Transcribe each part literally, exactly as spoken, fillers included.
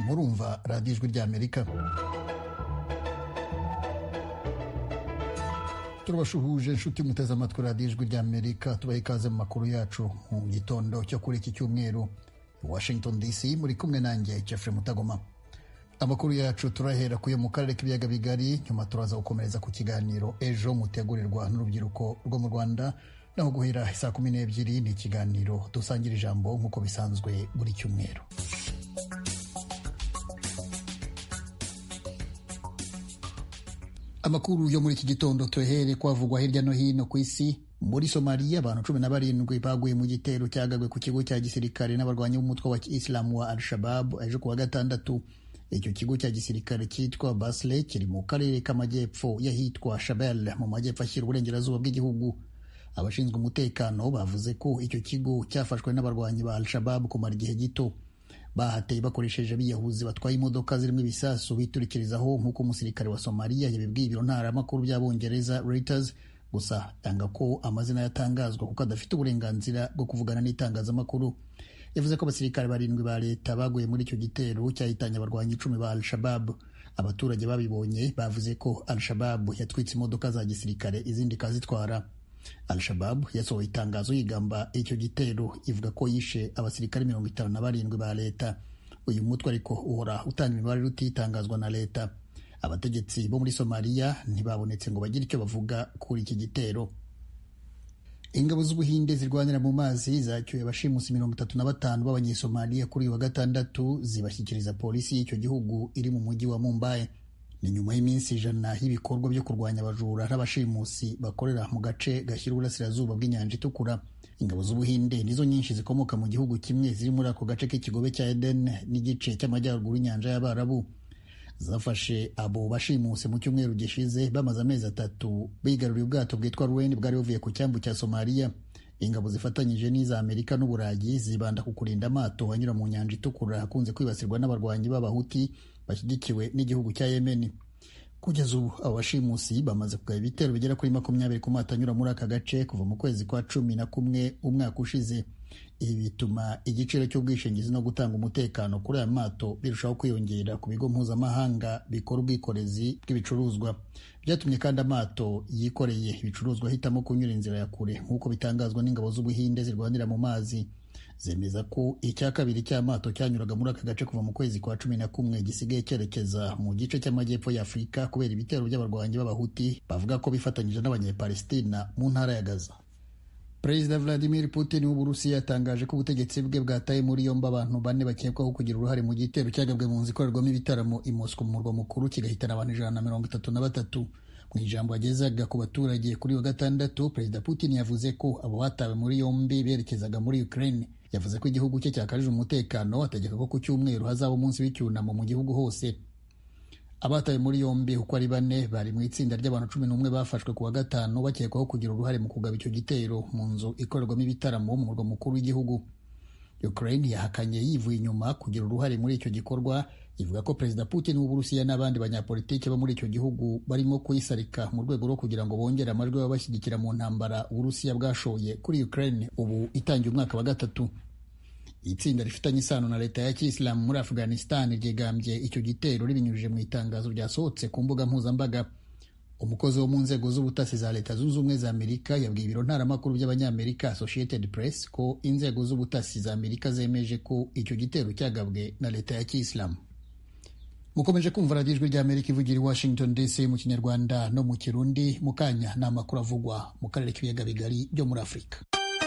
murumva radiyo ijwi ry'Amerika. turabashuhuje inshuti muteze amatwi radiyo ijwi ry'Amerika, tubaha ikaze mu makuru yacu mu gitondo cyo kuri iki cyumweru. Washington D C muri kumwe nanjye Jeffrey Mutagoma. Amakuru yacu turahera kuyo mu karere k'ibiyaga bigari, nyuma turaza gukomereza ku kiganiro ejo mutegurirwa n'urubyiruko rwo mu Rwanda, naho guhera saa kumi n'ebyiri ni ikiganiro dusangira ijambo nk'uko bisanzwe buri cyumweru. Amakuru yo muri iki gitondo tuhere kwavugwa hirya no hino ku isi. Muri Somalia abantu cumi na barindwi baguye mu gitero cyagabwe ku kigo cya gisirikare n'abarwanyi b'umutwe wa Islamu wa Al-Shabaab ejo kuwa gatandatu. Icyo kigo cya gisirikare cyitwa Basle kiri mu karere k'amajyepfo y'ahitwa Shabelle mu majyepfo ashyira uburengerazuba bw'igihugu. Abashinzwe umutekano bavuze ko icyo kigo cyafashwe n'abarwanyi ba Al-Shabaab kumara igihe gito. Bahateye bakoresheje abiyahuzi batwaye imodoka zirimo ibisasu biturikirizaho, nk'uko umusirikare wa Somalia yabibwiye ibiro ntaramakuru by'Abongereza Reuters, gusa yanga ko amazina yatangazwa kuko adafite uburenganzira bwo kuvugana n'itangazamakuru. Yavuze ko abasirikare barindwi ba leta baguye muri icyo gitero cyahitanye abarwanyi icumi ba Al-Shabaab. Abaturage babibonye bavuze ko Al-Shabaab yatwitse imodoka za gisirikare izindi ikazitwara. Al-Shabaab yasohoye itangazo yigamba icyo gitero, ivuga ko yishe abasirikare mirongo itanu na barindwi ba leta. Uyu mutwe ariko uhora utanga imibare rutitangazwa na leta. Abategetsi bo muri Somalia ntibabonetse ngo bagire icyo bavuga kuri iki gitero. Ingabo z'Ubuhinde zirwanira mu mazi zacyuye abashimusi mirongo itatu na batanu b'Abanyesomalia kuri uyu wa gatandatu, zibashyikiriza polisi y'icyo gihugu iri mu mujyi wa Mumbai. Ni nyuma y'iminsi ijana y'ibikorwa byo kurwanya abajura n'abashimusi bakorera mu gace gashyira uburasirazuba bw'inyanja itukura. Ingabo z'Ubuhinde nizo nyinshi zikomoka mu gihugu kimwe ziri muri ako gace k'ikigobe cya Eden n'igice cy'amajyaruguru y'inyanja y'Abarabu. Zafashe abo bashimusi mu cyumweru gishize bamaze amezi atatu bigaruriye ubwato bwitwa Ruen bwari buvuye ku cyambu cya Somalia. Ingabo zifatanyije n'iza Amerika n'Uburayi zibanda ku kurinda amato anyura mu nyanja itukura hakunze kwibasirwa n'abarwanyi b'Abahuti bashyigikiwe n'igihugu cya Yemen. Kugeza ubu abo bashimusi bamaze kugaba ibitero bigera kuri makumyabiri ku mato anyura muri aka gace kuva mu kwezi kwa cumi na kumwe umwaka ushize. Ibi bituma igiciro cy'ubwishingizi no gutanga umutekano kuri aya mato birushaho kwiyongera ku bigo mpuzamahanga bikora ubwikorezi bw'ibicuruzwa. Byatumye kandi amato yikoreye ibicuruzwa ahitamo kunyura inzira ya kure, nk'uko bitangazwa n'ingabo z'Ubuhinde zirwanira mu mazi. Zemeza ko icya kabiri cy'amato cyanyuraga muri aka gace kuva mu kwezi kwa cumi na kumwe gisigaye cyerekeza mu gice cy'amajyepfo ya Afurika kubera ibitero by'abarwanyi b'Abahuti bavuga ko bifatanyije n'Abanyepalestina mu ntara ya Gaza. Perezida Vladimir Putin w'Uburusiya yatangaje ko ubutegetsi bwe bwataye muri yombi abantu bane bakekwaho kugira uruhare mu gitero cyagabwe mu nzu ikorerwamo ibitaramo i Moscow mu murwa mukuru kigahitana abantu ijana na mirongo itatu na batatu. Mu ijambo yagezaga ku baturage kuri wa gatandatu, Perezida Putin yavuze ko abo batawe muri yombi berekezaga muri Ukraine. Yavuze ko igihugu cye cyakarije umutekano, ategeka ko ku cyumweru hazaba umunsi w'icyunamo mu gihugu hose. Abatawe muri yombi uko ari bane bari mu itsinda ry'abantu cumi n'umwe bafashwe ku wa gatanu bakekwaho kugira uruhare mu kugaba icyo gitero mu nzu ikorerwamo ibitaramo mu murwa mukuru w'igihugu. Ukraine yahakanye yivuye inyuma kugira uruhare muri icyo gikorwa, ivuga ko Perezida Putin w'Uburusiya n'abandi banyapolitiki bo muri icyo gihugu barimo kuyisarika mu rwego rwo kugira ngo bongere amajwi y'abashyigikira mu ntambara Uburusiya bwashoye kuri Ukraine ubu itangiye umwaka wa gatatu. Itsinda rifitanye isano na leta ya Kiyisilamu muri Afghanistan ryegambye icyo gitero ribinyujije mu itangazo ryasohotse ku mbuga mpuzambaga. Umukozi wo mu nzego z'ubutasi za Leta Zunze Ubumwe za Amerika yabwiye ibiro ntaramakuru by'Abanyamerika Associated Press ko inzego z'ubutasi za Amerika zemeje ko icyo gitero cyagabwe na leta ya Kiyisilamu. Mukomeje kumva radiyo ijwi ry'Amerika ivugira i Washington D C mu Kinyarwanda no mu Kirundi. Mu kanya ni amakuru avugwa mu karere k'ibiyaga bigari byo muri Afurika.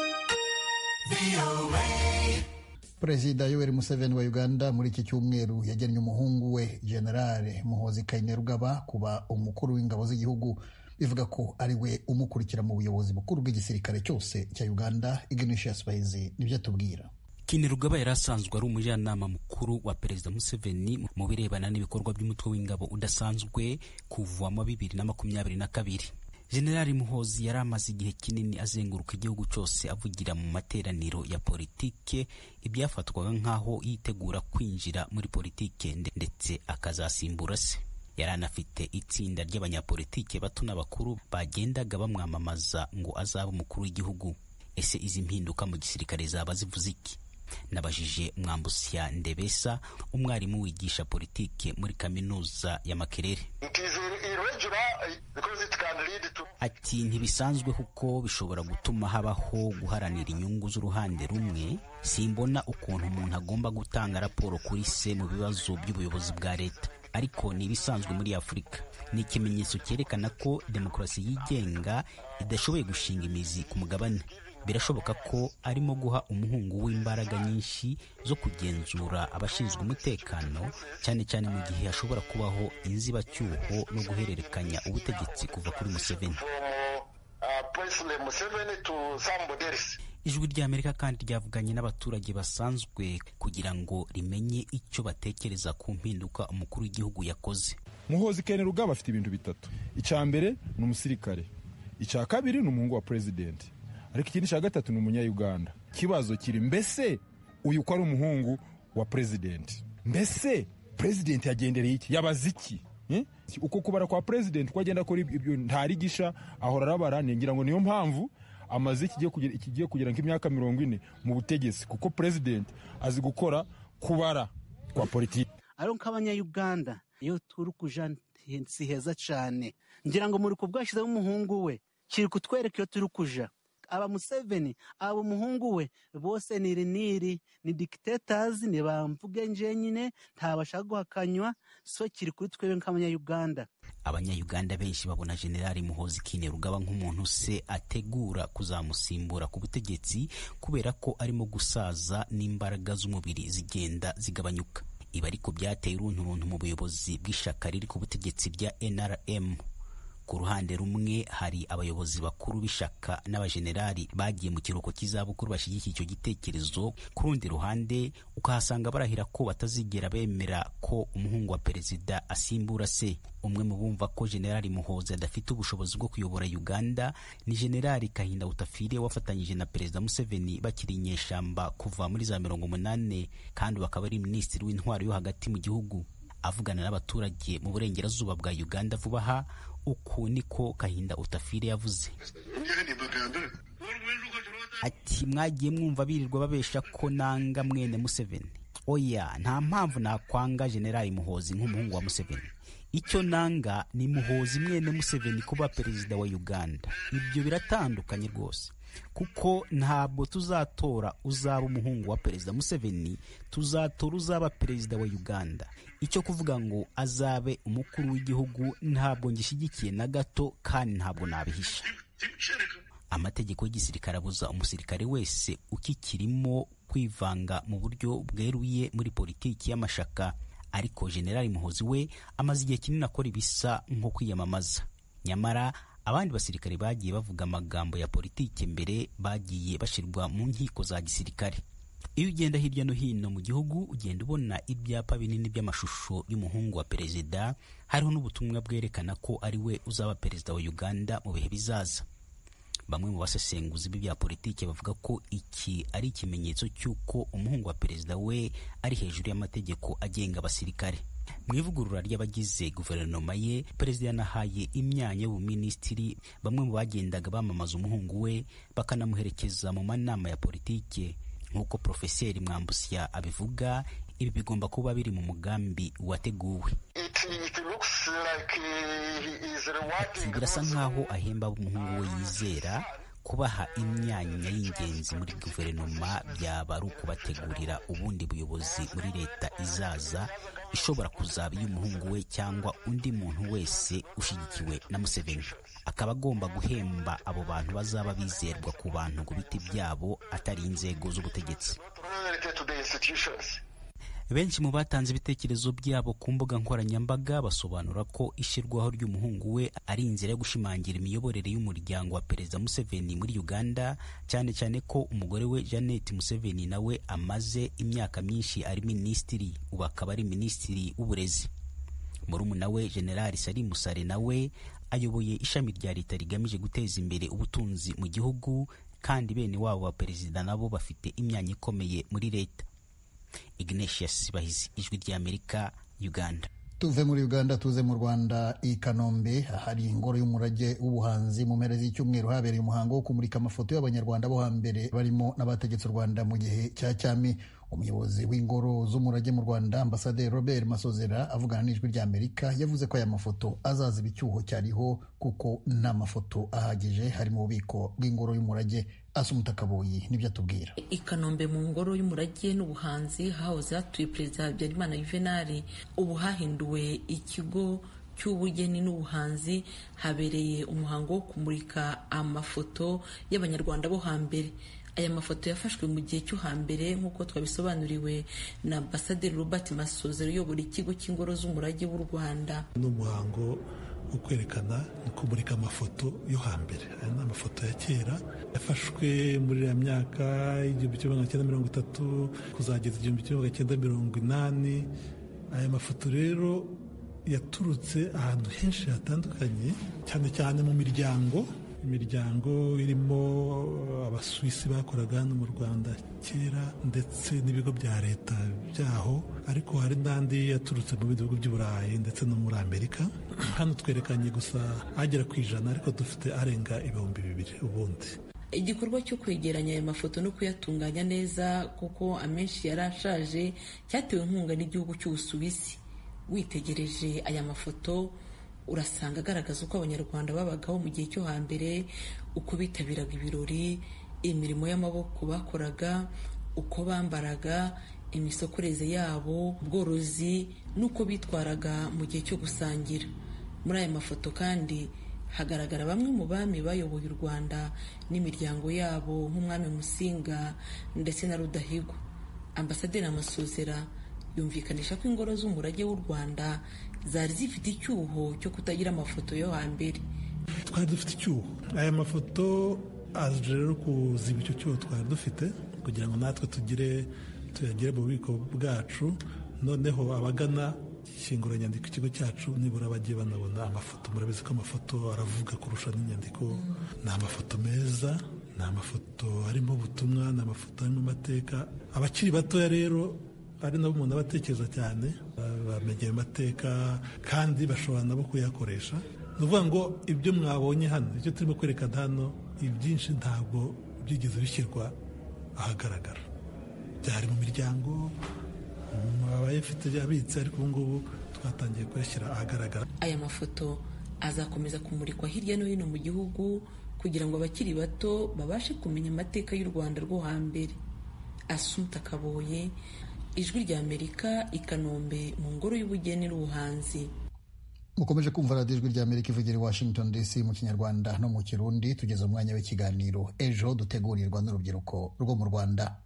Perezida Yoweri Museveni wa Uganda muri iki cyumweru yagennye umuhungu we General Muhoozi Kainerugaba kuba umukuru w'ingabo z'igihugu, bivuga ko ari we umukurikira mu buyobozi bukuru bw'igisirikare cyose cya Uganda. Ignatius Bahizi nibyo atubwira. Kainerugaba yari asanzwe ari umujyanama mukuru wa Perezida Museveni mu birebana n'ibikorwa by'umutwe w'ingabo udasanzwe kuva mu bibiri na makumyabiri na kabiri. General Muhoozi yari amaze igihe kinini azenguruka igihugu cyose avugira mu materaniro ya politike ibyafatwaga nk'aho yitegura kwinjira muri politike ndetse akazasimbura se. Yari anafite itsinda ry'abanyapolitike bato n'abakuru bagendaga bamwamamaza ngo azaba umukuru w'igihugu. Ese izi mpinduka mu gisirikare zaba zivuze iki? nabajije Mwambusya Ndebesa, umwarimu wigisha politike muri kaminuza ya Makerere. Ati ntibisanzwe kuko bishobora gutuma habaho guharanira inyungu z'uruhande rumwe. Simbona ukuntu umuntu agomba gutanga raporo kuri se mu bibazo by'ubuyobozi bwa leta, ariko ni ibisanzwe muri Afurika. Ni ikimenyetso cyerekana ko demokarasi yigenga idashoboye gushinga imizi ku mugabane. Birashoboka ko arimo guha umuhungu w'imbaraga nyinshi zo kugenzura abashinzwe umutekano, cyane cyane mu gihe hashobora kubaho inzibacyuho no guhererekanya ubutegetsi kuva kuri Museveni. Ijwi rya Amerika kandi ryavuganye n'abaturage basanzwe kugira ngo rimenye icyo batekereza ku mpinduka umukuru w'igihugu yakoze. Muhoozi Kainerugaba afite ibintu bitatu. Icya mbere ni umusirikare, icya kabiri ni umuhungu wa president, ariko ikindi cya gatatu ni umunya-Uganda. Kibazo kiri mbese uyu ko ari umuhungu wa president, mbese president yagendereye iki, yabaze iki? Eh? Uko kubara kwa president ko agenda kuri ibyo ntarigisha ahora arabara, ngira ngo niyo mpamvu amaze ikigiye kugira ikigiye kugira nk'imyaka mirongo ine mu butegetsi, kuko president azi gukora kubara kwa politiki. Ari nk'abanya-Uganda iyo turi kuja si heza cyane, ngira ngo muri kubwashizeho umuhungu we kiri kutwereka iyo turi kuja. Aba Museveni, aba umuhungu we bose niri niri ni dictators, ni bamvuge nje nyine ntabashaka guhakanywa, so kiri kuri twebwe nk'abanya-Uganda. Abanya-Uganda benshi babona Generali Muhoozi Kainerugaba nk'umuntu se ategura kuzamusimbura ku butegetsi kubera ko arimo gusaza n'imbaraga z'umubiri zigenda zigabanyuka. Ibi ariko byateye urunturuntu mu buyobozi bw'ishaka riri ku butegetsi bya N R M. Ku ruhande rumwe hari abayobozi bakuru b'ishaka n'abajenerali bagiye mu kiruhuko cy'izabukuru bashyigikiye icyo gitekerezo. Ku rundi ruhande ukahasanga barahira ko batazigera bemera ko umuhungu wa perezida asimbura se. Umwe mu bumva ko Generali Muhoozi adafite ubushobozi bwo kuyobora Uganda ni Generali Kahinda Utafire wafatanyije na Perezida Museveni bakiri inyeshamba kuva muri za mirongo umunani, kandi bakaba ari minisitiri w'intwaro yo hagati mu gihugu. Avugana n'abaturage mu burengerazuba bwa Uganda vuba aha, uku niko Kahinda Utafire yavuze. Ati mwagiye mwumva birirwa babesha ko nanga mwene Museveni. Oya, nta mpamvu nakwanga Generali Muhoozi nk'umuhungu wa Museveni. Icyo nanga ni Muhoozi mwene Museveni kuba perezida wa Uganda. Ibyo biratandukanye rwose, kuko ntabwo tuzatora uzaba umuhungu wa perezida Museveni, tuzatora uzaba perezida wa Uganda. Icyo kuvuga ngo azabe umukuru w'igihugu ntabwo ngishyigikiye na gato, kandi ntabwo nabihisha. Amategeko y'igisirikare abuza umusirikare wese ukikirimo kwivanga mu buryo bweruye muri politiki y'amashaka, ariko Generali Muhoozi we amaze igihe kinini akora ibisa nko kwiyamamaza. Nyamara abandi basirikare bagiye bavuga amagambo ya politiki mbere bagiye bashirwa mu nkiko za gisirikare. Iyo ugenda hirya no hino mu gihugu ugenda ubona ibyapa binini by'amashusho y'umuhungu wa perezida, hariho n'ubutumwa bwerekana ko ari we uzaba perezida wa Uganda mu bihe bizaza. Bamwe mu basesenguzi b'ibya politiki bavuga ko iki ari ikimenyetso cy'uko umuhungu wa perezida we ari hejuru y'amategeko agenga abasirikare. Mu ivugurura ry'abagize guverinoma ye, perezida yanahaye imyanya y'ubuminisitiri bamwe mu bagendaga bamamaza umuhungu we bakanamuherekeza mu manama ya politiki. Nk'uko Profeseri Mwambusya abivuga, ibi bigomba kuba biri mu mugambi wateguwe. Birasa nk'aho ahemba umuhungu we yizera kubaha imyanya y'ingenzi muri guverinoma, byaba ari ukubategurira ubundi buyobozi muri leta izaza ishobora kuzaba iy'umuhungu we cyangwa undi muntu wese ushyigikiwe na Museveni. Akaba agomba guhemba abo bantu bazaba bizerwa ku bantu ku biti byabo atari inzego z'ubutegetsi. Benshi mu batanze ibitekerezo byabo ku mbuga nkoranyambaga basobanura ko ishyirwaho ry'umuhungu we ari inzira yo gushimangira imiyoborere y'umuryango wa Perezida Museveni muri Uganda, cyane cyane ko umugore we Janet Museveni nawe amaze imyaka myinshi ari minisitiri, ubu akaba ari minisitiri w'uburezi. Murumuna we General Salim Musare nawe ayoboye ishami rya leta rigamije guteza imbere ubutunzi mu gihugu, kandi bene wabo wa perezida nabo bafite imyanya ikomeye muri leta. Ignatius Bahizi, Ijwi ry'Amerika, Uganda. Tuve muri Uganda tuze mu Rwanda i Kanombe ahari ingoro y'umurage w'ubuhanzi. Mu mpera z'icyumweru habereye umuhango wo kumurika amafoto y'abanyarwanda bo hambere barimo n'abategetse u Rwanda mu gihe cya cyami. Umuyobozi w'ingoro z'umurage mu Rwanda Ambasaderi Robert Masozera avugana n'ijwi rya Amerika yavuze ko aya mafoto azaziba icyuho cyariho kuko nta mafoto ahagije hari mu bubiko bw'ingoro y'umurage. Asumuta Kaboyi nibyo atubwira. I Kanombe mu ngoro y'umurage n'ubuhanzi hahoze hatuye Perezida Habyarimana Juvenal, ubu hahinduwe ikigo cy'ubugeni n'ubuhanzi. Habereye umuhango wo kumurika amafoto y'abanyarwanda bo hambere. Aya mafoto yafashwe mu gihe cyo hambere nk'uko twabisobanuriwe na Ambasaderi Robert Masozera uyobora ikigo cy'ingoro z'umurage w'u Rwanda. N'umuhango wo kwerekana no kumurika amafoto yo hambere. Aya ni amafoto ya kera yafashwe muri ya myaka igihumbi kimwe magana cyenda mirongo itatu kuzageza igihumbi kimwe magana cyenda mirongo inani. Aya mafoto rero yaturutse ahantu henshi hatandukanye, cyane cyane mu miryango imiryango irimo abasuwisi bakoraga hano mu Rwanda kera ndetse n'ibigo bya leta byaho, ariko hari n'andi yaturutse mu bihugu by'Uburayi ndetse no muri Amerika. Hano twerekanye gusa agera ku ijana, ariko dufite arenga ibihumbi bibiri ubundi. Igikorwa cyo kwegeranya aya mafoto no kuyatunganya neza kuko amenshi yari ashaje cyatewe inkunga n'igihugu cy'Ubusuwisi. Witegereje aya mafoto urasanga agaragaza uko abanyarwanda babagaho mu gihe cyo hambere, uko bitabiraga ibirori, imirimo y'amaboko bakoraga, uko bambaraga, imisokoreze yabo, ubworozi, n'uko bitwaraga mu gihe cyo gusangira. Muri aya mafoto kandi hagaragara bamwe mu bami bayoboye u Rwanda n'imiryango yabo nk'umwami Musinga ndetse na Rudahigwa. Ambasaderi Masozera yumvikanisha ko ingoro z'umurage w'u Rwanda zari zifite icyuho cyo kutagira amafoto yo hambere. Twari dufite icyuho. Aya mafoto aje rero kuziba icyo cyuho twari dufite kugira ngo natwe tugire tuyagire mu bubiko bwacu, noneho abagana ishyinguranyandiko ikigo cyacu nibura bagiye banabona amafoto. Murabizi ko amafoto aravuga kurusha n'inyandiko. Ni amafoto meza, ni amafoto arimo ubutumwa, ni amafoto arimo amateka. Abakiri batoya rero ari nabo umuntu abatekereza cyane, bamenye amateka kandi bashobora nabo kuyakoresha. Ni ukuvuga ngo ibyo mwabonye hano, ibyo turimo kwerekana hano, ibyinshi ntabwo byigeze bishyirwa ahagaragara. Byari mu miryango abayafite abitse, ariko ubu ngubu twatangiye kuyashyira ahagaragara. Aya mafoto azakomeza kumurikwa hirya no hino mu gihugu kugira ngo abakiri bato babashe kumenya amateka y'u Rwanda rwo hambere. Asumuta Kaboye, Ijwi rya Amerika, i Kanombe mu ngoro y'ubugeni n'ubuhanzi. Mukomeje kumva radiyo Ijwi rya Amerika ivugira i Washington D C mu Kinyarwanda no mu Kirundi. Tugeze umwanya w'ikiganiro Ejo dutegurirwa n'urubyiruko rwo mu Rwanda.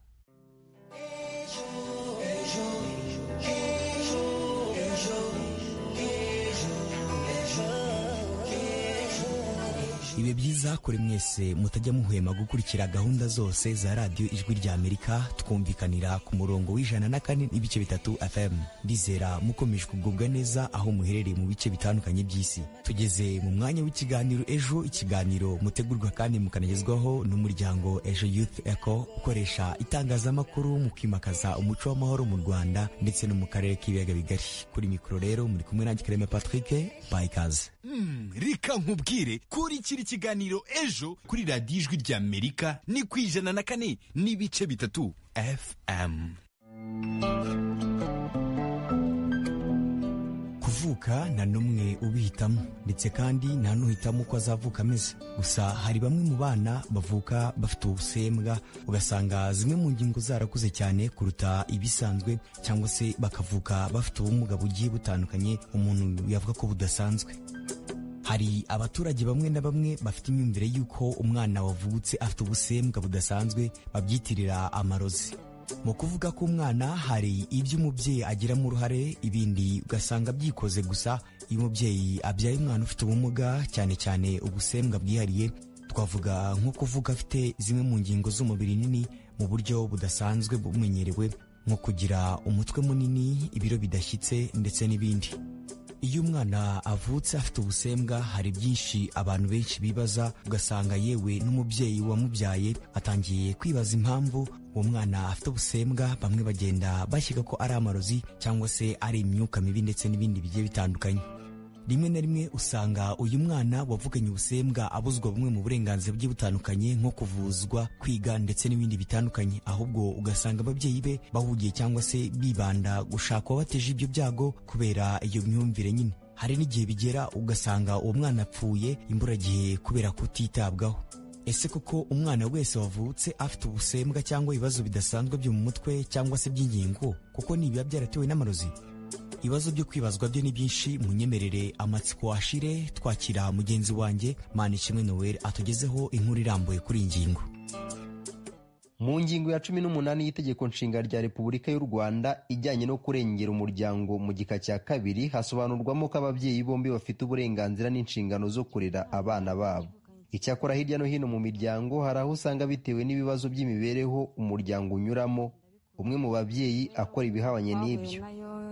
Ibe byiza kuri mwese mutajya muhwema gukurikira gahunda zose za radio Ijwi rya Amerika, twumvikanira ku murongo w'ijana na kane n'ibice bitatu F M. Ndizera mukomeje kugubwa neza aho muherereye mu bice bitandukanye by'isi. Tugeze mu mwanya w'ikiganiro Ejo, ikiganiro mutegurwa kandi mukanagezwaho n'umuryango Ejo Youth Echo ukoresha itangazamakuru mu kwimakaza umuco w'amahoro mu Rwanda ndetse no mu karere k'ibiyaga bigari. Kuri mikoro rero muri kumwe na Kireme Patrick Bayikaze. Mm, rika nkubwire kuri kiri kiganiro Ejo kuri radiyo Ijwi rya Amerika ni ku ijana na kane n'ibice bitatu F M. Kuvuka na numwe ubihitamo, ndetse kandi nta nuhitamo uko azavuka ameze. Gusa hari bamwe mu bana bavuka bafite ubusembwa, ugasanga zimwe mu ngingo zarakuze cyane kuruta ibisanzwe, cyangwa se bakavuka bafite ubumuga bugiye butandukanye umuntu yavuga ko budasanzwe. Hari abaturage bamwe na bamwe bafite imyumvire y'uko umwana wavutse afite ubusembwa budasanzwe babyitirira amarozi. Mu kuvuga ko umwana hari ibyo umubyeyi agiramo uruhare, ibindi ugasanga byikoze gusa iyo umubyeyi abyaye umwana ufite ubumuga, cyane cyane ubusembwa bwihariye. Twavuga nko kuvuga afite zimwe mu ngingo z'umubiri nini mu buryo budasanzwe bumenyerewe, nko kugira umutwe munini, ibiro bidashyitse ndetse n'ibindi. Iyo umwana avutse afite ubusembwa hari byinshi abantu benshi bibaza, ugasanga yewe n'umubyeyi wamubyaye atangiye kwibaza impamvu uwo mwana afite ubusembwa. Bamwe bagenda bashyika ko ari amarozi cyangwa se ari imyuka mibi ndetse n'ibindi bigiye bitandukanye. Rimwe na rimwe usanga uyu mwana wavuganye ubusembwa abuzwa bumwe mu burenganzira bugiye butandukanye nko kuvuzwa, kwiga ndetse n'ibindi bitandukanye, ahubwo ugasanga ababyeyi be bahugiye cyangwa se bibanda gushaka uwabateje ibyo byago kubera iyo myumvire nyine. Hari n'igihe bigera ugasanga uwo mwana apfuye imburagihe kubera kutitabwaho. Ese koko umwana wese wavutse afite ubusembwa cyangwa ibibazo bidasanzwe byo mu mutwe cyangwa se by'ingingo kuko nibiba byaratewe n'amarozi? Ibibazo byo kwibazwa byo ni byinshi. Munyemerere amatsiko ashire twakira mugenzi wanjye Manishimwe Noel atugezeho inkuru irambuye kuri iyi ngingo. Mu ngingo ya cumi n'umunani y'Itegeko Nshinga rya Repubulika y'u Rwanda ijyanye no kurengera umuryango mu gika cya kabiri hasobanurwamo ko ababyeyi bombi bafite uburenganzira n'inshingano zo kurera abana babo. Icyakora hirya no hino mu miryango hari aho usanga bitewe n'ibibazo by'imibereho umuryango unyuramo umwe mu babyeyi akora ibihabanye n'ibyo.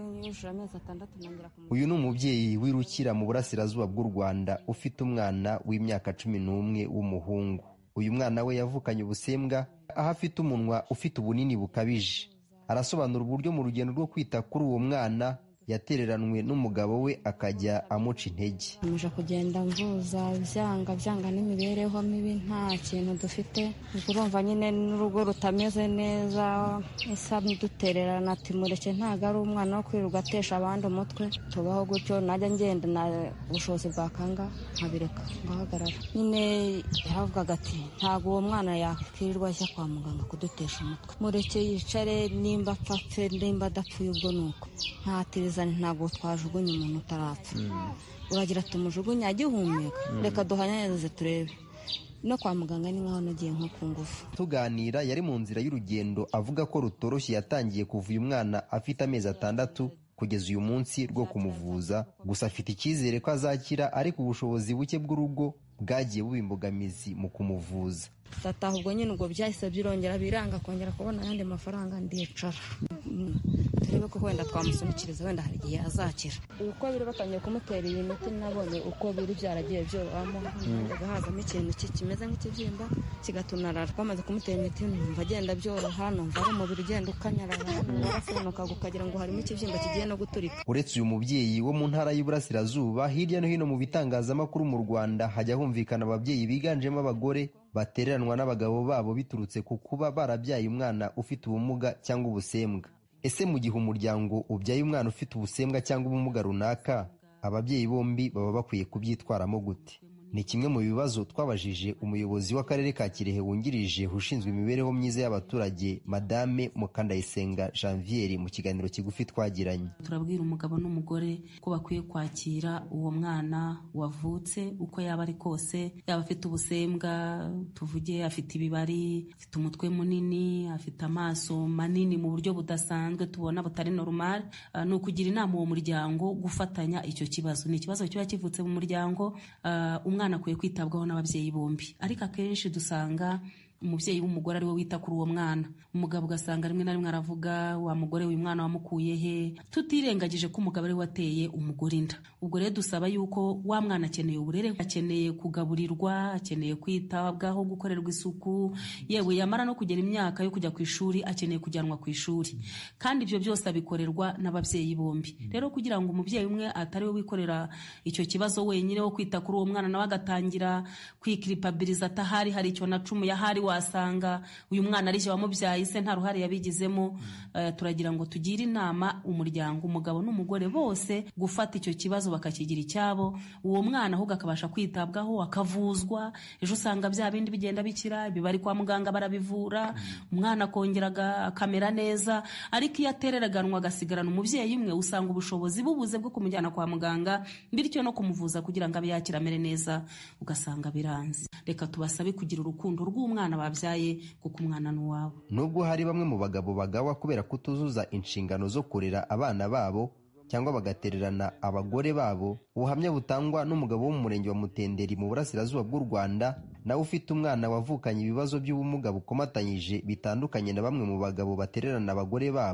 Uyu ni umubyeyi wirukira mu burasirazuba bw'u Rwanda ufite umwana w'imyaka cumi n'umwe w'umuhungu. Uyu mwana we yavukanye ubusembwa aho afite umunwa ufite ubunini bukabije. Arasobanura uburyo mu rugendo rwo kwita kuri uwo mwana yatereranwe n'umugabo we akajya amuca intege. Muje kugenda mvuza byanga byanga n'imibereho mibi, nta kintu dufite, urumva nyine n'urugo rutameze neza, isa dutererana ati mureke ntago ari umwana wo kwirirwa atesha abandi umutwe, tubaho gutyo. Najya ngenda na ubushobozi bwakanga nkabireka ngahagarara. Nyine yavugaga ati ntago uwo mwana yakwirirwa ajya kwa muganga kudutesha umutwe, mureke yicare, nimba apfa nimba adapfuye ubwo nuko nta ntabwo twajugunye umuntu utarapfa. Uragira tumujugunye agihumeka, reka duhanyanyeze turebe. No kwa muganga ni nkaho nagiye nko ku ngufu. Tuganira yari mu nzira y'urugendo avuga ko rutoroshye. Yatangiye kuva uyu mwana afite amezi atandatu kugeza uyu munsi rwo kumuvuza, gusa afite icyizere ko azakira, ariko ubushobozi buke bw'urugo bwagiye buba imbogamizi mu kumuvuza. Tata ubwo nyine ubwo byahise birongera biranga kongera kubona ayandi mafaranga ndicara turebe ko wenda twamusunikiriza wenda hari igihe azakira. Uko biri batangiye kumutera iyi miti nabonye uko biri byaragiye byorohamo, hazamo ikintu kimeze nk'ikibyimba kigatunarara. Twamaze kumutera imiti numva agenda byoroha, numva ari umubiri ugenda ukanyarara, warasenuka ukagira ngo harimo ikibyimba kigiye no guturika. Uretse uyu mubyeyi wo mu ntara y'Iburasirazuba, hirya no hino mu bitangazamakuru mu Rwanda hajya humvikana ababyeyi biganjemo abagore batereranwa n'abagabo babo biturutse ku kuba barabyaye umwana ufite ubumuga cyangwa ubusembwa. Ese mu gihe umuryango ubyaye umwana ufite ubusembwa cyangwa ubumuga runaka, ababyeyi bombi baba bakwiye kubyitwaramo gute? Ni kimwe mu bibazo twabajije umuyobozi w'akarere ka Kirehe wungirije ushinzwe imibereho myiza y'abaturage Madame Mukandayisenga Janviere mu kiganiro kigufi twagiranye. Turabwira umugabo n'umugore ko bakwiye kwakira uwo mwana wavutse uko yaba ari kose, yaba afite ubusembwa, tuvuge afite ibibari, afite umutwe munini, afite amaso manini mu buryo budasanzwe tubona butari normal. Uh, ni ukugira inama uwo muryango gufatanya icyo kibazo. Ni ikibazo kiba kivutse mu muryango, uh, umwana akwiye kwitabwaho n'ababyeyi bombi, ariko akenshi dusanga umubyeyi w'umugore ari we wita kuri uwo mwana. Umugabo ugasanga rimwe na rimwe aravuga wa mugore uyu mwana wamukuye he, tutirengagije ko umugabo ari wateye umugore inda. Ubwo rero dusaba yuko wa mwana akeneye uburere, akeneye kugaburirwa, akeneye kwitabwaho, gukorerwa isuku, yewe yamara no kugera imyaka yo kujya ku ishuri akeneye kujyanwa ku ishuri, kandi ibyo byose abikorerwa n'ababyeyi bombi. Rero kugira ngo umubyeyi umwe atari we wikorera icyo kibazo wenyine wo kwita kuri uwo mwana, nawe agatangira kwikiripabiliza atahari hari icyo nacumu yahari, wasanga uyu mwana ari cyo wamubyaye se nta ruhare yabigizemo. Uh, turagira ngo tugire inama umuryango, umugabo n'umugore bose gufata icyo kibazo bakakigira icyabo, uwo mwana ahubwo akabasha kwitabwaho, akavuzwa. Ejo usanga bya bindi bigenda bikira, bibari kwa muganga barabivura, umwana akongera akamera neza. Ariko iyo atereraganwa agasigarana umubyeyi umwe, usanga ubushobozi bubuze bwo kumujyana kwa muganga, bityo no kumuvuza kugira ngo abe yakira amere neza ugasanga biranze. Reka tubasabe kugira urukundo rw'umwana babyaye kuko umwana n'uwabo. Nubwo hari bamwe mu bagabo bagawa kubera kutuzuza inshingano zo kurera abana babo cyangwa bagatererana abagore babo, ubuhamya butangwa n'umugabo wo mu murenge wa Mutenderi mu burasirazuba bw'u Rwanda, nawe ufite umwana wavukanye ibibazo by'ubumuga bukomatanyije bitandukanye na bamwe mu bagabo batererana abagore babo,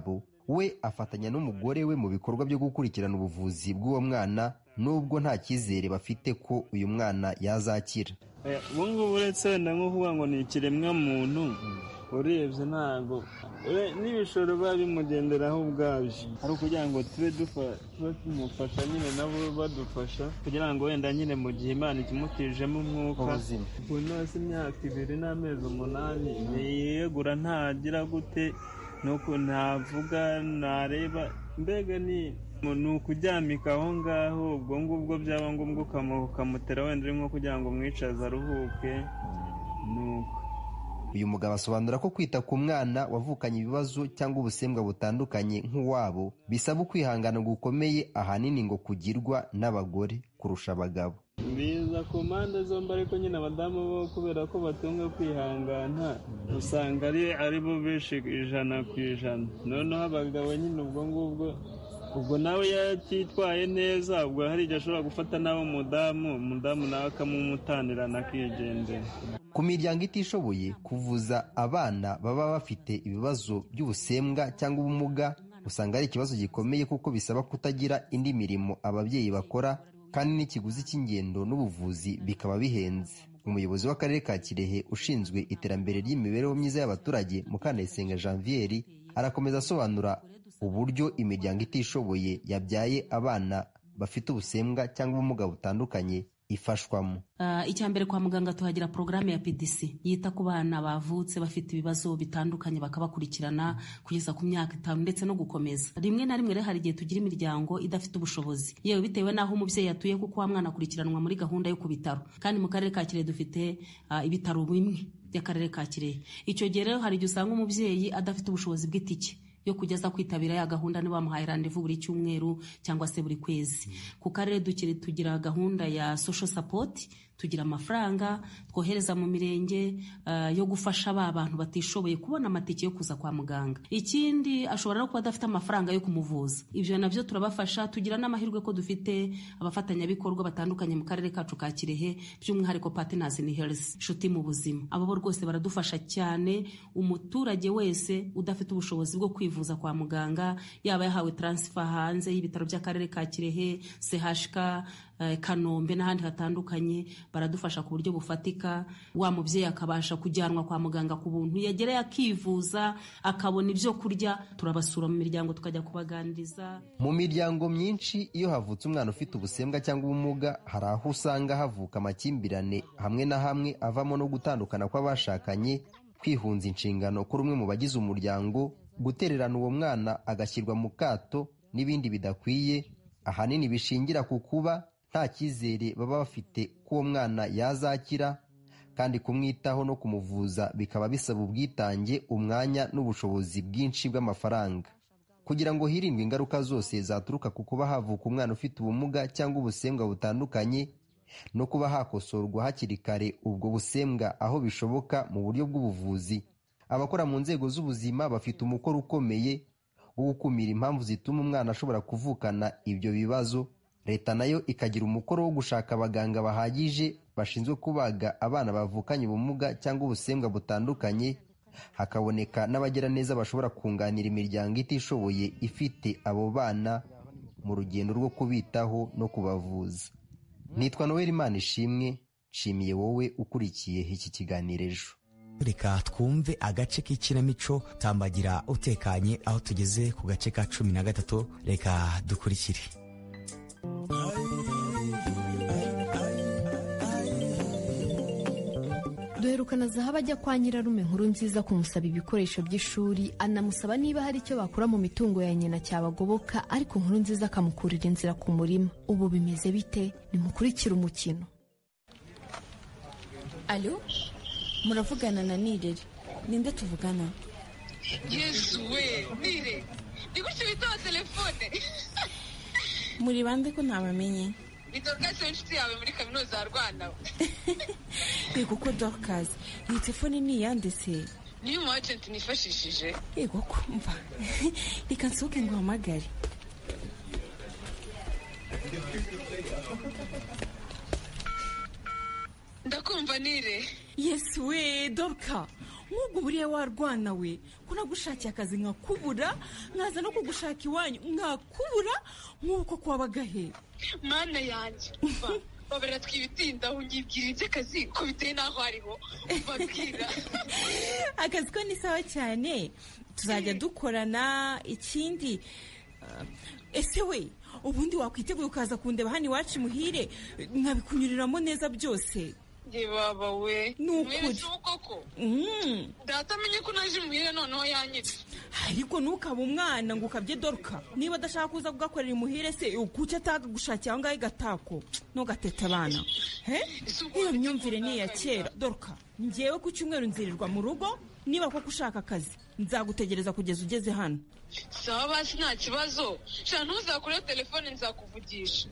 we afatanya n'umugore we mu bikorwa byo gukurikirana ubuvuzi bw'uwo mwana nubwo nta cyizere bafite ko uyu mwana yazakira. ubu ngubu uretse wenda nko kuvuga ngo ni ikiremwa muntu urebye ntabwo n'ibishoro biba bimugenderaho ubwabyo ari ukugira ngo tube tumufasha nyine nabo badufasha kugira ngo wenda nyine mu gihe Imana ikimutijemo umwuka ubu hasi imyaka ibiri n'amezi umunani ntiyegura ntagira gute nuko ntavuga ntareba mbega ni ni ukuryamika aho ngaho ubwo ngubwo byaba ngombwa ukamutera wenda uri nko kugira ngo umwicaze aruhuke nuko. Uyu mugabo asobanura ko kwita ku mwana wavukanye ibibazo cyangwa ubusembwa butandukanye nk'uwabo bisaba ukwihangana gukomeye ahanini ngo kugirwa n'abagore kurusha abagabo. biza ku mpande zombi ariko nyine abadamu bo kubera ko batunga kwihangana usanga ari ari bo benshi ijana ku ijana noneho abagabo nyine ubwo ngubwo ubwo nawe yacyitwaye neza ubwo hari igihe ashobora gufata nawe umudamu umudamu nawe akamumutanirana akigendera. Ku miryango itishoboye kuvuza abana baba bafite ibibazo by'ubusembwa cyangwa ubumuga usanga ari ikibazo gikomeye kuko bisaba kutagira indi mirimo ababyeyi bakora kandi n'ikiguzi cy'ingendo n'ubuvuzi bikaba bihenze. Umuyobozi w'akarere ka Kirehe ushinzwe iterambere ry'imibereho myiza y'abaturage Mukandayisenga Janvier arakomeza asobanura uburyo imiryango itishoboye yabyaye abana bafite ubusembwa cyangwa ubumuga butandukanye ifashwamo. Uh, icya mbere kwa muganga tuhagira porogaramu ya P D C yita ku bana bavutse bafite ibibazo bitandukanye bakabakurikirana kugeza ku myaka itanu ndetse no gukomeza. Rimwe na rimwe rero hari igihe tugira imiryango idafite ubushobozi yewe bitewe n'aho umubyeyi atuye kuko wa mwana akurikiranwa muri gahunda yo ku bitaro kandi mu karere ka Kirehe dufite uh, ibitaro bimwe by'akarere ka Kirehe. Icyo gihe rero hari igihe usanga umubyeyi adafite ubushobozi bw'itike yo kugeza kwitabira ya gahunda ni bamuhaye randevu buri cyumweru cyangwa se buri kwezi. Ku karere dukiri tugira gahunda ya social support, tugira amafaranga twohereza mu mirenge uh, yo gufasha ba bantu batishoboye kubona amatike yo kuza kwa muganga. Ikindi ashobora no kuba adafite amafaranga yo kumuvuza, ibyo navyo turabafasha. Tugira n'amahirwe ko dufite abafatanyabikorwa batandukanye mu karere kacu ka Kirehe by'umwihariko Partners in Health, inshuti mu buzima. Abo bo rwose baradufasha cyane. Umuturage wese udafite ubushobozi bwo kwivuza kwa muganga yaba yahawe transfer hanze y'ibitaro by'akarere ka Kirehe, C H K, Kanombe n'ahandi hatandukanye baradufasha ku buryo bufatika. Wa mubyeyi akabasha kujyanwa kwa muganga ku buntu, yagereye akivuza akabona ibyo kurya. Turabasura mu miryango tukajya kubaganiriza. Mu miryango myinshi iyo havutse umwana ufite ubusembwa cyangwa ubumuga hari aho usanga havuka amakimbirane hamwe na hamwe avamo no gutandukana kw'abashakanye, kwihunza inshingano kuri umwe mu bagize umuryango, gutererana uwo mwana agashyirwa mu kato n'ibindi bidakwiye, ahanini bishingira ku kuba nta cyizere baba bafite ko uwo mwana yazakira, kandi kumwitaho no kumuvuza bikaba bisaba ubwitange, umwanya n'ubushobozi bwinshi bw'amafaranga. Kugira ngo hirindwe ingaruka zose zaturuka ku kuba havuka umwana ufite ubumuga cyangwa ubusembwa butandukanye no kuba hakosorwa hakiri kare ubwo busembwa aho bishoboka mu buryo bw'ubuvuzi, abakora mu nzego z'ubuzima bafite umukoro ukomeye wo gukumira impamvu zituma umwana ashobora kuvukana ibyo bibazo. Leta nayo ikagira umukoro wo gushaka abaganga bahagije bashinzwe kubaga abana bavukanye ubumuga cyangwa ubusembwa butandukanye, hakaboneka n'abagira neza bashobora kunganira imiryango itishoboye ifite abo bana mu rugendo rwo kubitaho no kubavuza. Nitwa Noel Imanishimwe, nshimiye wowe ukurikiye iki kiganiro ejo. Reka twumve agace k'ikinamico Tambagira utekanye, aho tugeze ku gace ka cumi na gatatu. Reka dukurikire. duherukana Zahabu ajya kwa nyirarume Nkurunziza kumusaba ibikoresho by'ishuri, anamusaba niba hari icyo bakura mu mitungo ya nyina cyabagoboka, ariko Nkurunziza akamukurira inzira ku murima. Ubu bimeze bite? Nimukurikire umukino. Alo, muravugana na Nirere. Ninde tuvugana? Yesu we, Nire. Nigushe bitwa telefone. Muri bande ko ntabamenye? Ni Dorcas inshuti yawe muri kaminuza ya Rwanda. Yego ko Dorcas, iyi telefone ni yanditse. Ni mu agent nifashishije. Yego ko mva. Reka nsohoke ngo hamagare. Ndakumva Nire. Yes we Dorcas. nk'ubwo buriya warwana we ko nagushakiye akazi nkakubura nkaza no kugushaka iwanyu nkakubura nk'uko kwabaga he mana yanjye umva babera twibitindaho ngibwira iby'akazi ko biteye n'aho ariho ubabwira akazi ko ni sawa cyane tuzajya dukorana ikindi ese we ubundi wakwiteguye ukaza kundeba hano iwacu muhire nkabikunyuriramo neza byose baba we nukuri koko data amenye ko naje muhire noneho yanyitse ariko ntukaba umwana ngo ukabye Dorka niba adashaka kuza kugakorera imuhire se kuki ataga gushakira aho ngaho igatako ntugatete abana iyo myumvire ni iya kera Dorka njyewe ku cyumweru nzirirwa mu rugo niba koko ushaka akazi nzagutegereza kugeza ugeze hano sawa basi nta kibazo sha ntuzakure telefone nzakuvugisha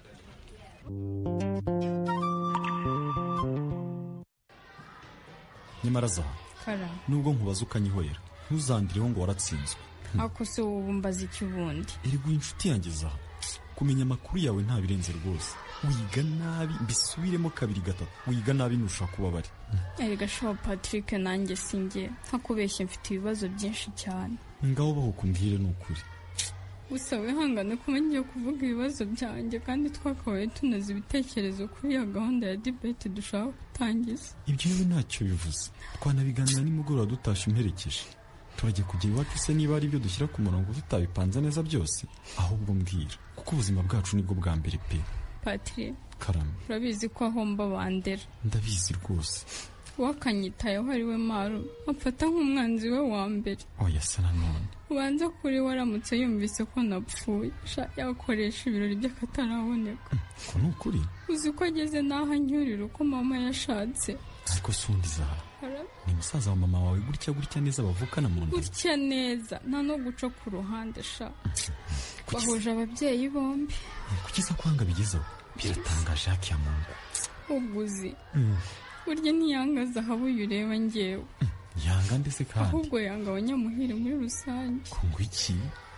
nyamara za kara nubwo nkubaza ukanyihorera ntuzandireho ngo waratsinzwe ako se wowe mbaza iki ubundi eriguha inshuti yanjye za kumenya amakuru yawe nta birenze rwose wiga nabi mbisubiremo kabiri gatatu wiga nabi ntushaka kuba bari erega shaho Patrick nanjye sinjye ntakubeshye mfite ibibazo byinshi cyane ngaho baho kumbwire ni ukuri gusa wihangane kuba ngiye kuvuga ibibazo byanjye kandi twakabaye tunoza ibitekerezo kuri iyo gahunda ya debate dushaka gutangiza ibyo rero ntacyo bivuze twanabiganira nimugoroba dutashe imperekeje turajya kugera iwacu se niba ari ibyo dushyira ku murongo tutabipanze neza byose ahubwo mbwira kuko ubuzima bwacu nibwo bwa mbere pe Patrick karame urabizi ko aho mba bandera ndabizi rwose wakanyitayeho ari we maru afata nk'umwanzi we wa mbere oya se nanone ubanza kuri waramutse yumvise ko napfuye yakoresha ibirori by'akataraboneka ko ni ukuri uzi ko ageze n'aho anyurira uko mama yashatse ariko si undi zaha ni musaza wa mama wawe gutya gutya neza bavukana mu nda gutya neza nta no guca ku ruhande sha bahuje ababyeyi bombi kugeza kwanga bigezeho biratangaje haki ya mungu uguzi burya ntiyanga zahabu ureba ngewe yanga ndetse kandi ahubwo yanga abanyamuhire muri rusange ngo iki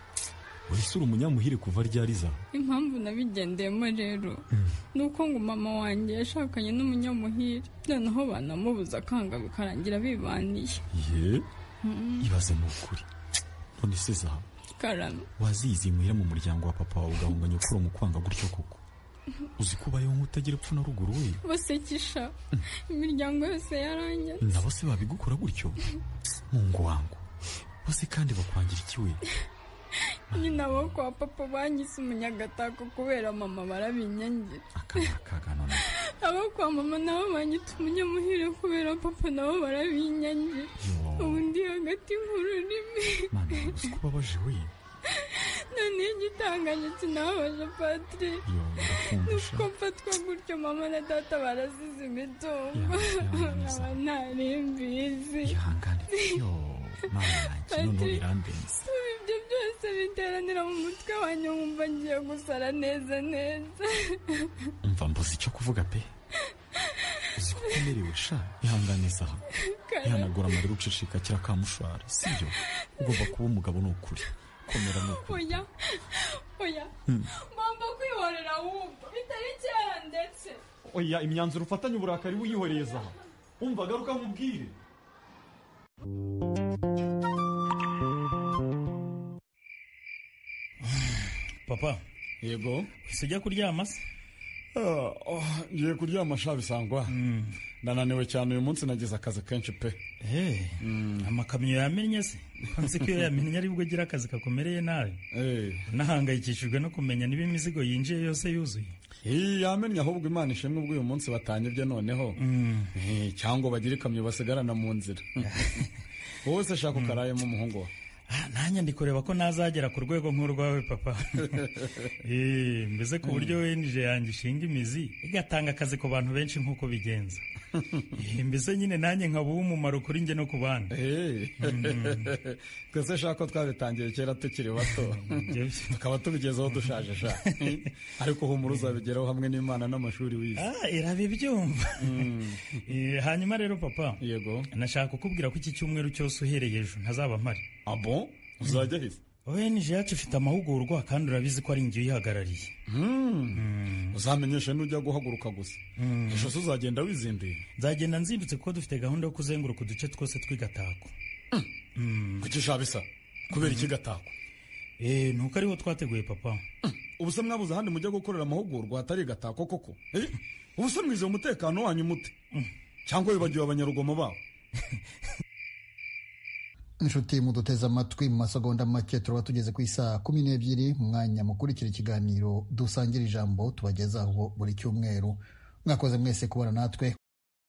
wese uri umunyamuhire kuva ryariza impamvu nabigendeyemo rero ni uko ngo mama wanjye yashakanye n'umunyamuhire noneho banamubuza akanga bikarangira bibaniye ye ibaze ni ukuri none se zahabu karame wazizimuhira mu muryango wa papa wawe ugahunganya ukura mu kwanga gutyo koko uzi kubayeho nk'utagira epfo na ruguru we basekisha imiryango yose yarangiye na bose babigukora gutyo mungu wangu bose kandi bakwangira iki we nyina bo kwa papa banyise umunyagatako kubera mama barabinyangira akagano abo kwa mama nabo banyita umunyamuhire kubera papa nabo barabinyangira ubundi hagati nk'ururimi mana uzi ko babaje we none igitanganye kinababaje Patrick nuko mfatwa gutyo mama na data barasize imitungo nkaba ntari mbizi ihangane yo mama yanjye none birandenze ibyo byose biteranira mu mutwe wanjye nkumva ngiye gusara neza neza umva mbuze icyo kuvuga pe uzi ko ukomerewe sha ihangane saha ihanagura amarira ucishika kira kamushwara sibyo ugomba kuba umugabo ni ukuri komera ni ukuri oya oya ngomba kwihorera ahubwo bitari kera ndetse oya imyanzuro ufatanye uburakari wiyihoreye zaha umva garuka nkubwire papa yego ujya kuryama se ngiye kuryama sha bisangwa ndananiwe cyane uyu munsi nagize akazi kenshi pe amakamyo yamennye se nzi ko iyo yamennye aribwo agira akazi kakomereye nabi nahangayikishijwe no kumenya niba imizigo yinjiye yose yuzuye yamennye ahubwo imana ishimwe ubwo uyu munsi batanyibye noneho cyangwa bagire ikamyo basigarana mu nzira wowe se shaka ukarayemo umuhungu wawe nanjye ndi kureba ko nazagera ku rwego nk'urwawe papa mbese ku buryo wenije yanjye ishinga imizi igatanga akazi ku bantu benshi nk'uko bigenza mbese nyine nanjye nkaba uw'umumaro kuri njye no ku bandi twese shaka ko twabitangiye kera tukiri bato tukaba tubigezeho dushaje sha ariko humura uzabigeraho hamwe n'imana n'amashuri wize irabibyumva hanyuma rero papa yego nashaka kukubwira ko iki cyumweru cyose uhereye ejo ntazaba mpari abo uzajya hise O N G yacu ifite amahugurwa kandi urabizi ko ari njye uyihagarariye. Uzamenyeshe nujya guhaguruka gusa. Ejo uzagenda wizinduye. Nzagenda nzindutse kuko dufite gahunda yo kuzenguruka uduce twose tw'igatako. Kuki shabisa? Kubera iki gatako? Eh, nuko ariho twateguye papa. Ubuse mwabuze ahandi mujya gukorera amahugurwa atari gatako koko. Eh, ubuse mwize umutekano wanyu mute? Cyangwa wibagiwe abanyarugomo babo? inshuti muduteze amatwi mu masegonda make turaba tugeze ku isaha kumi n'ebyiri mu mwanya mukurikira ikiganiro dusangira ijambo tubagezaho buri cyumweru. Mwakoze mwese kubana natwe.